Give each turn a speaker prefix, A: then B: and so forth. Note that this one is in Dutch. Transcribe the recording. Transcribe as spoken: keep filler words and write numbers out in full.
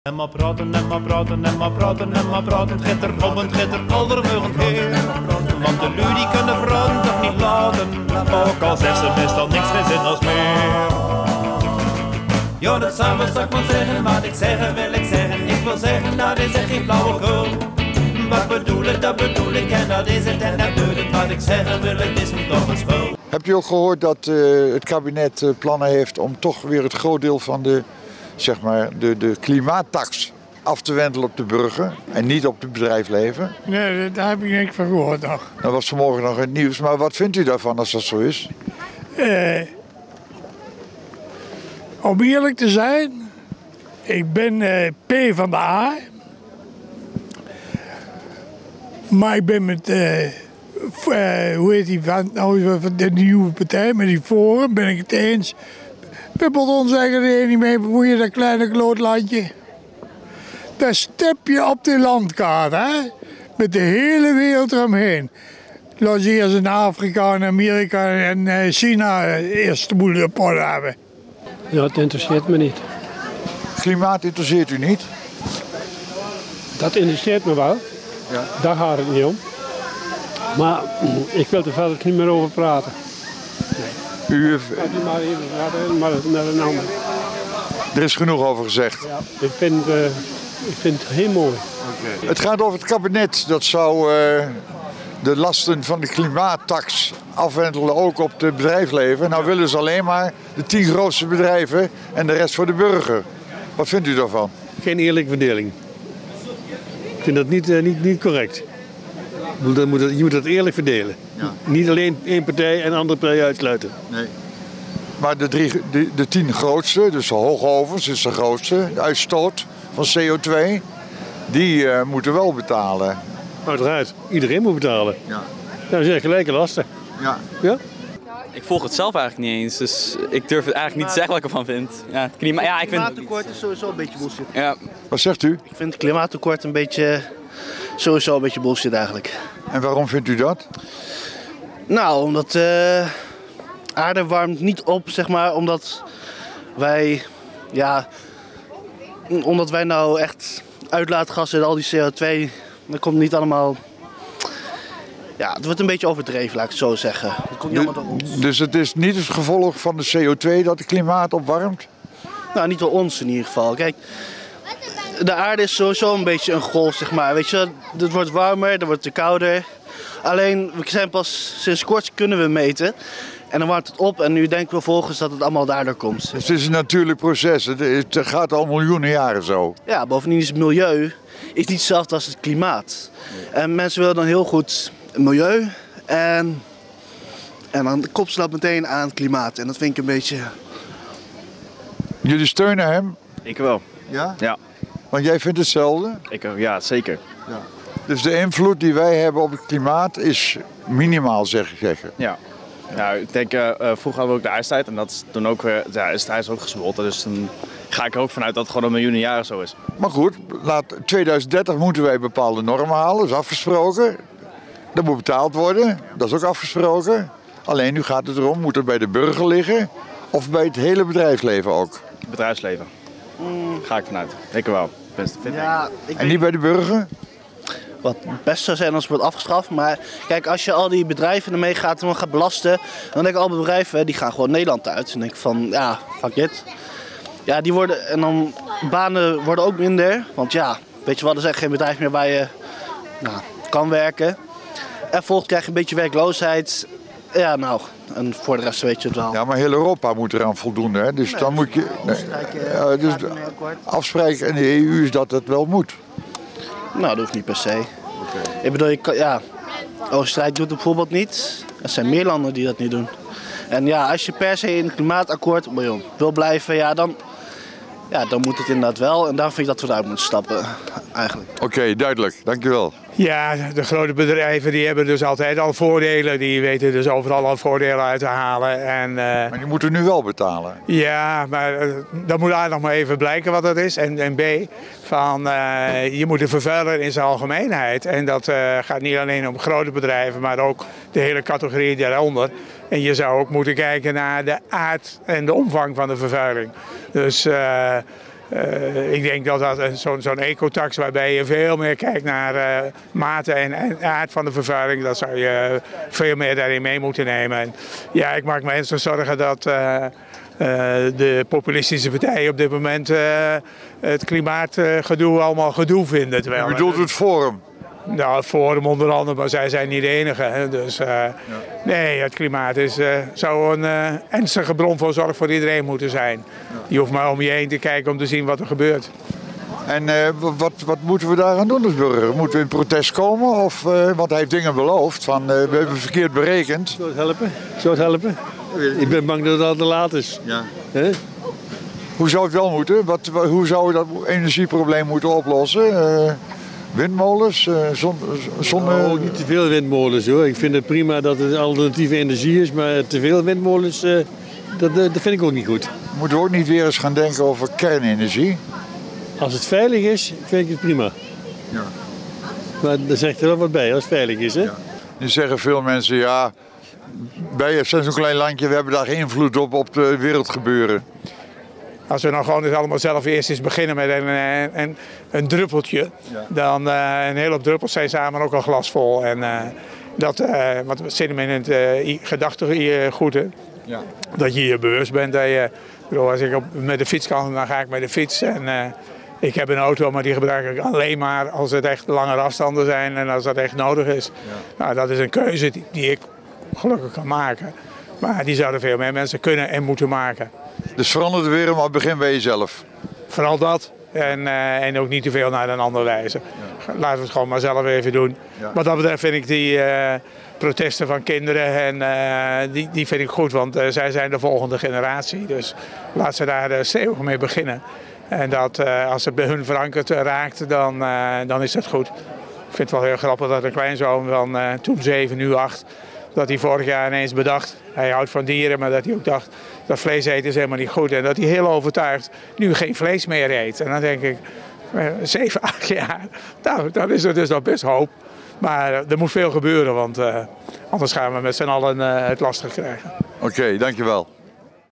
A: En maar praten, en maar praten, en maar praten, en maar praten. Het gaat er om, het gaat er aldermugend heen. Want de lui die kunnen praten toch niet laten. Ook al zegt ze meestal niks geen zin als meer. Ja, dat samen zal ik maar zeggen, wat ik zeggen wil ik zeggen. Ik wil zeggen, dat is echt geen flauwekul. Wat bedoel ik, dat bedoel ik en dat is het en dat doet het. Wat ik zeggen wil, het is niet toch een spul.
B: Heb je ook gehoord dat uh, het kabinet uh, plannen heeft om toch weer het groot deel van de, zeg maar, de, de klimaattax af te wentelen op de burger en niet op het bedrijfsleven?
C: Nee, daar heb ik niks van gehoord nog.
B: Dat was vanmorgen nog in het nieuws, maar wat vindt u daarvan als dat zo is?
C: Uh, om eerlijk te zijn, ik ben uh, P van de A. Maar ik ben met, uh, uh, hoe heet die van, nou, van de nieuwe partij, met die Forum, ben ik het eens. Pippelton zeggen er niet mee bemoeien, dat kleine klootlandje. Daar step je op de landkaart, hè? Met de hele wereld eromheen. Laat ze eerst in Afrika en Amerika en uh, China eerst de boel op orde hebben.
D: Ja, het interesseert me niet.
B: Klimaat interesseert u niet?
D: Dat interesseert me wel.
B: Ja.
D: Daar gaat het niet om. Maar ik wil er verder niet meer over praten.
B: Nee. U,
D: Gaat u maar even naar, maar naar een ander.
B: Er is genoeg over gezegd.
D: Ja, ik, vind, uh, ik vind het heel mooi.
B: Okay. Het gaat over het kabinet. Dat zou uh, de lasten van de klimaattax afwentelen ook op het bedrijfsleven. Nou willen ze alleen maar de tien grootste bedrijven en de rest voor de burger. Wat vindt u daarvan?
E: Geen eerlijke verdeling. Ik vind dat niet, uh, niet, niet correct. Je moet, dat, je moet dat eerlijk verdelen. Ja. Niet alleen één partij en een andere partij uitsluiten.
B: Nee. Maar de, drie, de, de tien grootste, dus de Hoogovens is de grootste, de uitstoot van C O twee, die uh, moeten wel betalen.
E: Uiteraard, iedereen moet betalen. Ja. Nou, dat zijn gelijke lasten.
B: Ja.
E: Ja?
F: Ik volg het zelf eigenlijk niet eens, dus ik durf het eigenlijk niet te zeggen wat ik ervan vind. Ja, het klima ja, ik vind...
G: klimaattekort is sowieso een beetje bullshit.
F: Ja.
B: Wat zegt u?
G: Ik vind het klimaattekort een beetje, sowieso een beetje bullshit eigenlijk.
B: En waarom vindt u dat?
G: Nou, omdat de uh, aarde warmt niet op, zeg maar, omdat wij, ja, omdat wij nou echt uitlaatgassen en al die C O twee, dat komt niet allemaal... Ja, het wordt een beetje overdreven, laat ik het zo zeggen. Het komt niet allemaal door ons.
B: Dus het is niet het gevolg van de C O twee dat het klimaat opwarmt?
G: Nou, niet door ons in ieder geval. Kijk, de aarde is sowieso een beetje een golf, zeg maar. Weet je, het wordt warmer, het wordt kouder. Alleen, we zijn pas sinds kort kunnen we meten. En dan warmt het op en nu denken we vervolgens dat het allemaal daardoor komt.
B: Het is een natuurlijk proces. Het gaat al miljoenen jaren zo.
G: Ja, bovendien is het milieu is niet hetzelfde als het klimaat. En mensen willen dan heel goed milieu en, en dan koppelen ze dat meteen aan het klimaat. En dat vind ik een beetje...
B: Jullie steunen hem?
H: Ik wel.
B: Ja?
H: Ja.
B: Want jij vindt hetzelfde?
H: Ik, ja, zeker.
B: Ja. Dus de invloed die wij hebben op het klimaat is minimaal, zeg ik zeggen.
H: Ja. Ja, ik denk, uh, vroeger hadden we ook de ijstijd en dat is toen ook weer, ja, is het ijs ook gesmolten. Dus dan ga ik er ook vanuit dat het gewoon een miljoenen jaren zo is.
B: Maar goed, laat, tweeduizend dertig moeten wij bepaalde normen halen, dat is afgesproken. Dat moet betaald worden, dat is ook afgesproken. Alleen nu gaat het erom, moet het bij de burger liggen of bij het hele bedrijfsleven ook?
H: Het bedrijfsleven. Mm. Ga ik vanuit. Ik wel. Best, vind
G: ja,
H: ik.
G: Ik
B: en niet bij de burger?
G: Wat best zou zijn als het wordt afgeschaft. Maar kijk, als je al die bedrijven ermee gaat, en gaat belasten, dan denk ik al bedrijven die gaan gewoon Nederland uit. En dan denk ik van, ja, fuck it. Ja, die worden, en dan banen worden ook minder. Want ja, weet je wel, er is echt geen bedrijf meer waar je nou, kan werken. En vervolgens krijg je een beetje werkloosheid. Ja, nou, en voor de rest weet je het wel.
B: Ja, maar heel Europa moet eraan voldoen, hè? Dus nee, dan moet je... Nee, uh, dus afspreken in de E U is dat het wel moet.
G: Nou, dat hoeft niet per se. Okay. Ik bedoel, ik, ja, Oostenrijk doet het bijvoorbeeld niet. Er zijn meer landen die dat niet doen. En ja, als je per se in het klimaatakkoord wil blijven, ja, dan, ja, dan moet het inderdaad wel. En daar vind ik dat we eruit moeten stappen, eigenlijk.
B: Oké, okay, duidelijk. Dankjewel.
C: Ja, de grote bedrijven die hebben dus altijd al voordelen. Die weten dus overal al voordelen uit te halen. En, uh,
B: maar die moeten nu wel betalen.
C: Ja, maar uh, dan moet daar nog maar even blijken wat dat is. En, en B, van, uh, je moet de vervuiler in zijn algemeenheid. En dat uh, gaat niet alleen om grote bedrijven, maar ook de hele categorie daaronder. En je zou ook moeten kijken naar de aard en de omvang van de vervuiling. Dus uh, Uh, ik denk dat dat zo'n zo'n ecotax waarbij je veel meer kijkt naar uh, mate en, en aard van de vervuiling, dat zou je veel meer daarin mee moeten nemen. En ja, ik maak me ernstig zorgen dat uh, uh, de populistische partijen op dit moment uh, het klimaatgedoe allemaal gedoe vinden.
B: Je bedoelt het Forum?
C: Nou, het Forum onder andere, maar zij zijn niet de enige. Hè. Dus uh, ja. nee, het klimaat is, uh, zou een uh, ernstige bron van zorg voor iedereen moeten zijn. Ja. Je hoeft maar om je heen te kijken om te zien wat er gebeurt.
B: En uh, wat, wat moeten we daaraan doen als burger? Moeten we in protest komen? Of, uh, want hij heeft dingen beloofd, van, uh, we hebben verkeerd berekend.
E: Zou het helpen? Zou het helpen? Ik ben bang dat het al te laat is.
B: Ja.
E: He?
B: Hoe zou het wel moeten? Wat, hoe zou we dat energieprobleem moeten oplossen? Uh, Windmolens, uh, zon, zonne...
E: Oh, niet te veel windmolens hoor. Ik vind het prima dat het alternatieve energie is, maar te veel windmolens, uh, dat, dat vind ik ook niet goed.
B: Moeten we ook niet weer eens gaan denken over kernenergie?
E: Als het veilig is, vind ik het prima.
B: Ja.
E: Maar daar zegt er wel wat bij als het veilig is, hè?
B: Ja. Nu zeggen veel mensen, ja, wij zijn zo'n klein landje, we hebben daar geen invloed op, op het wereldgebeuren.
C: Als we nou gewoon eens allemaal zelf eerst eens beginnen met een, een, een druppeltje, ja. dan uh, een hele hoop druppels zijn samen ook al glasvol. En uh, dat, uh, want we zitten in het uh, gedachtegoed, ja. dat je je bewust bent. Dat je, bedoel, als ik op, met de fiets kan, dan ga ik met de fiets. En, uh, ik heb een auto, maar die gebruik ik alleen maar als het echt langere afstanden zijn en als dat echt nodig is. Ja. Nou, dat is een keuze die, die ik gelukkig kan maken. Maar die zouden veel meer mensen kunnen en moeten maken.
B: Dus verander de wereld, maar begin bij jezelf.
C: Vooral dat. En, uh, en ook niet te veel naar een ander wijzen. Ja. Laten we het gewoon maar zelf even doen. Ja. Wat dat betreft vind ik die uh, protesten van kinderen, en, uh, die, die vind ik goed. Want uh, zij zijn de volgende generatie. Dus laat ze daar uh, stevig mee beginnen. En dat uh, als het bij hun verankerd raakt, dan, uh, dan is dat goed. Ik vind het wel heel grappig dat een kleinzoon van uh, toen zeven, nu acht... dat hij vorig jaar ineens bedacht, hij houdt van dieren, maar dat hij ook dacht dat vlees eten is helemaal niet goed. En dat hij heel overtuigd nu geen vlees meer eet. En dan denk ik, zeven, acht jaar, nou, dan is er dus nog best hoop. Maar er moet veel gebeuren, want uh, anders gaan we met z'n allen uh, het lastig krijgen.
B: Oké, okay, dankjewel.